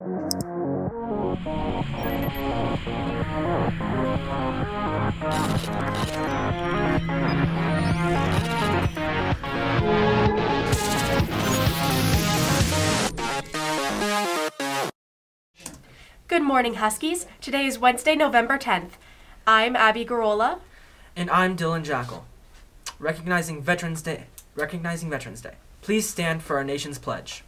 Good morning, Huskies. Today is Wednesday, November 10th. I'm Abby Garola. And I'm Dylan Jackal. Recognizing Veterans Day. Please stand for our nation's pledge.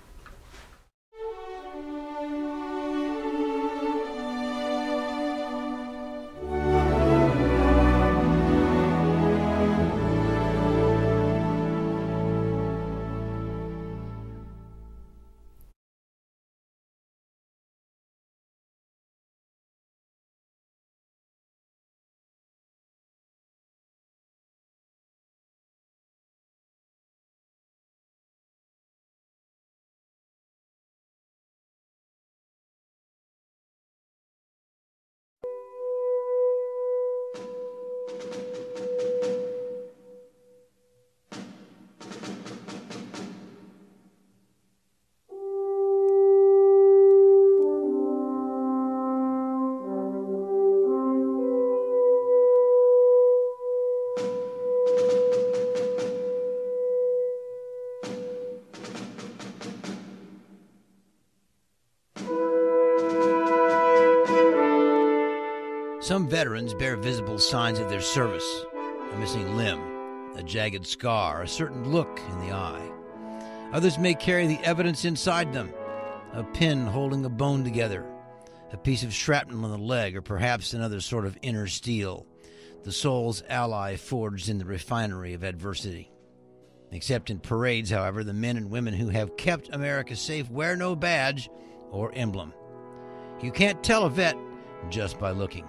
Some veterans bear visible signs of their service: a missing limb, a jagged scar, a certain look in the eye. Others may carry the evidence inside them: a pin holding a bone together, a piece of shrapnel on the leg, or perhaps another sort of inner steel, the soul's ally forged in the refinery of adversity. Except in parades, however, the men and women who have kept America safe wear no badge or emblem. You can't tell a vet just by looking.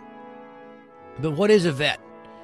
But what is a vet?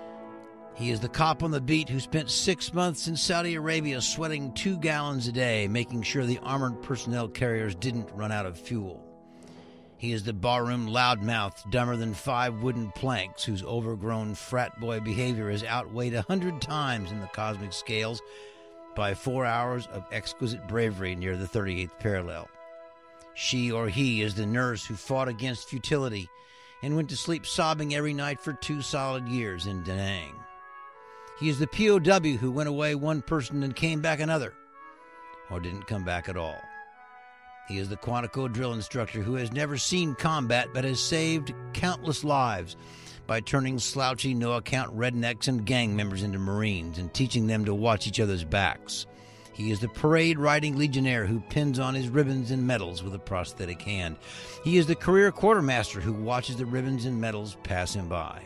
He is the cop on the beat who spent 6 months in Saudi Arabia sweating 2 gallons a day, making sure the armored personnel carriers didn't run out of fuel. He is the barroom loudmouth, dumber than 5 wooden planks, whose overgrown frat boy behavior is outweighed 100 times in the cosmic scales by 4 hours of exquisite bravery near the 38th parallel. She or he is the nurse who fought against futility and went to sleep sobbing every night for 2 solid years in Da Nang. He is the POW who went away one person and came back another, or didn't come back at all. He is the Quantico drill instructor who has never seen combat but has saved countless lives by turning slouchy, no-account rednecks and gang members into Marines and teaching them to watch each other's backs. He is the parade-riding legionnaire who pins on his ribbons and medals with a prosthetic hand. He is the career quartermaster who watches the ribbons and medals pass him by.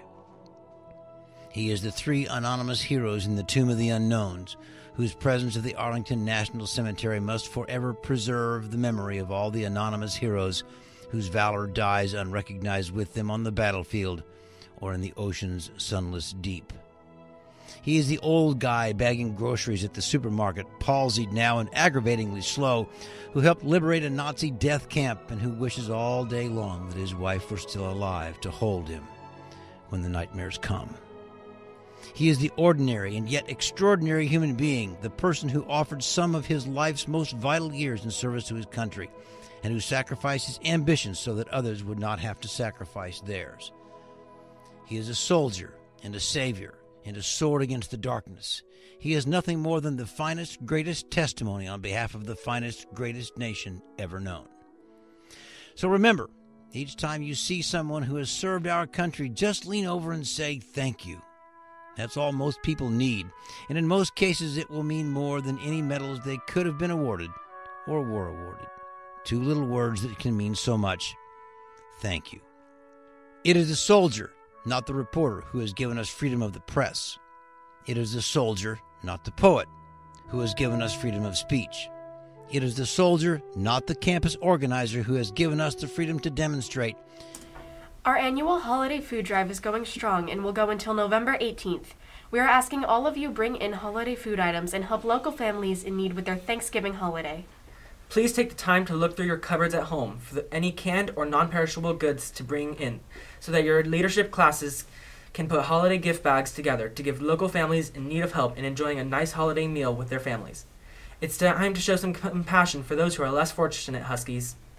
He is the 3 anonymous heroes in the Tomb of the Unknowns, whose presence at the Arlington National Cemetery must forever preserve the memory of all the anonymous heroes whose valor dies unrecognized with them on the battlefield or in the ocean's sunless deep. He is the old guy bagging groceries at the supermarket, palsied now and aggravatingly slow, who helped liberate a Nazi death camp and who wishes all day long that his wife were still alive to hold him when the nightmares come. He is the ordinary and yet extraordinary human being, the person who offered some of his life's most vital years in service to his country and who sacrificed his ambitions so that others would not have to sacrifice theirs. He is a soldier and a savior and a sword against the darkness. He is nothing more than the finest, greatest testimony on behalf of the finest, greatest nation ever known. So remember, each time you see someone who has served our country, just lean over and say thank you. That's all most people need, and in most cases it will mean more than any medals they could have been awarded or were awarded. 2 little words that can mean so much. Thank you. It is the soldier, not the reporter, who has given us freedom of the press. It is the soldier, not the poet, who has given us freedom of speech. It is the soldier, not the campus organizer, who has given us the freedom to demonstrate. Our annual holiday food drive is going strong and will go until November 18th. We are asking all of you bring in holiday food items and help local families in need with their Thanksgiving holiday. Please take the time to look through your cupboards at home for any canned or non-perishable goods to bring in so that your leadership classes can put holiday gift bags together to give local families in need of help in enjoying a nice holiday meal with their families. It's time to show some compassion for those who are less fortunate, Huskies.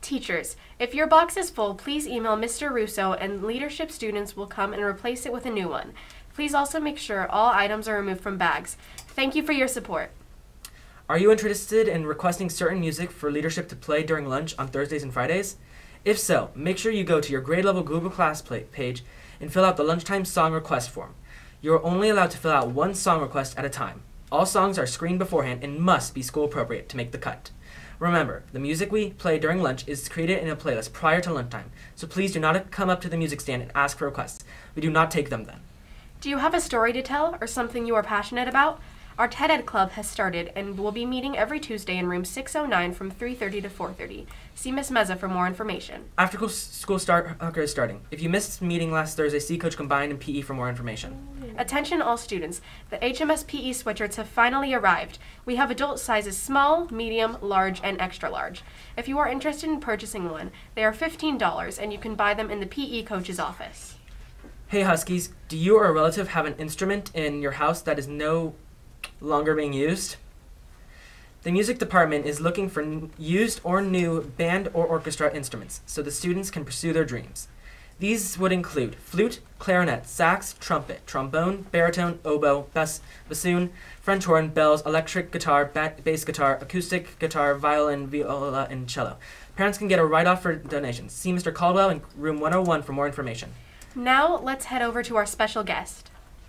Teachers, if your box is full, please email Mr. Russo and leadership students will come and replace it with a new one. Please also make sure all items are removed from bags. Thank you for your support. Are you interested in requesting certain music for leadership to play during lunch on Thursdays and Fridays? If so, make sure you go to your grade level Google Class page and fill out the lunchtime song request form. You are only allowed to fill out one song request at a time. All songs are screened beforehand and must be school appropriate to make the cut. Remember, the music we play during lunch is created in a playlist prior to lunchtime, so please do not come up to the music stand and ask for requests. We do not take them then. Do you have a story to tell or something you are passionate about? Our TED Ed Club has started and will be meeting every Tuesday in room 609 from 3:30 to 4:30. See Miss Meza for more information. After school is starting. If you missed meeting last Thursday, see Coach Combined and PE for more information. Attention all students. The HMS PE sweatshirts have finally arrived. We have adult sizes small, medium, large, and extra large. If you are interested in purchasing one, they are $15 and you can buy them in the PE coach's office. Hey Huskies, do you or a relative have an instrument in your house that is no longer being used? The music department is looking for used or new band or orchestra instruments so the students can pursue their dreams. These would include flute, clarinet, sax, trumpet, trombone, baritone, oboe, bassoon, French horn, bells, electric guitar, bass guitar, acoustic guitar, violin, viola, and cello. Parents can get a write-off for donations. See Mr. Caldwell in room 101 for more information. Now let's head over to our special guest.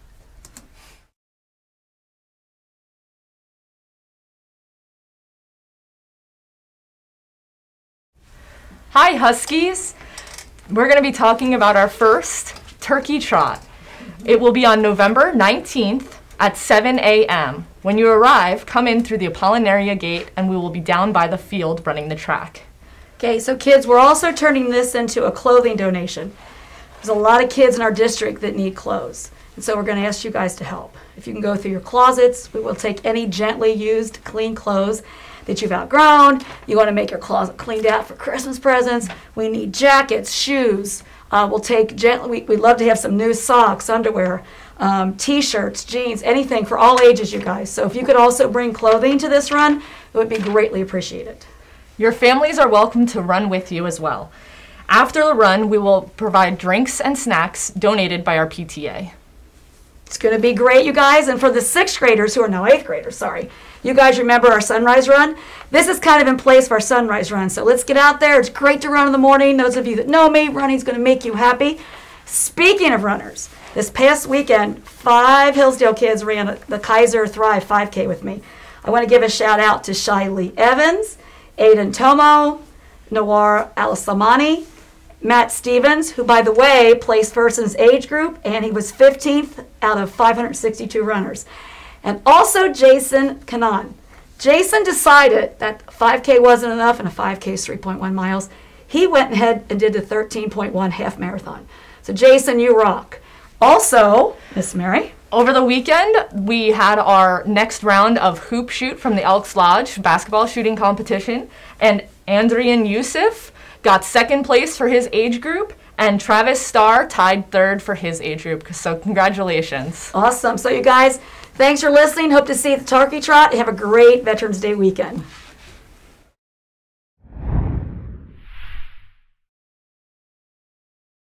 Hi Huskies! We're going to be talking about our first Turkey Trot. It will be on November 19th at 7 a.m. When you arrive, come in through the Apollinaria gate and we will be down by the field running the track. Okay, so kids, we're also turning this into a clothing donation. There's a lot of kids in our district that need clothes, and so we're going to ask you guys to help. If you can go through your closets, we will take any gently used, clean clothes that you've outgrown. You want to make your closet cleaned out for Christmas presents. We need jackets, shoes. We'll take gently. We'd love to have some new socks, underwear, t-shirts, jeans, anything for all ages, you guys. So if you could also bring clothing to this run, it would be greatly appreciated. Your families are welcome to run with you as well. After the run, we will provide drinks and snacks donated by our PTA. It's going to be great, you guys. And for the 6th graders, who are now 8th graders, sorry, you guys remember our sunrise run? This is kind of in place for our sunrise run. So let's get out there. It's great to run in the morning. Those of you that know me, running's going to make you happy. Speaking of runners, this past weekend, 5 Hillsdale kids ran the Kaiser Thrive 5K with me. I want to give a shout out to Shiley Evans, Aiden Tomo, Nawar Al-Samani, Matt Stevens, who, by the way, placed first in his age group, and he was 15th out of 562 runners. And also Jason Kanan. Jason decided that 5K wasn't enough, and a 5K is 3.1 miles. He went ahead and did the 13.1 half marathon. So Jason, you rock. Also, Miss Mary. Over the weekend, we had our next round of hoop shoot from the Elks Lodge basketball shooting competition, and Andrian Yusuf got 2nd place for his age group, and Travis Starr tied 3rd for his age group. So congratulations. Awesome. So you guys, thanks for listening. Hope to see you at the Turkey Trot. Have a great Veterans Day weekend.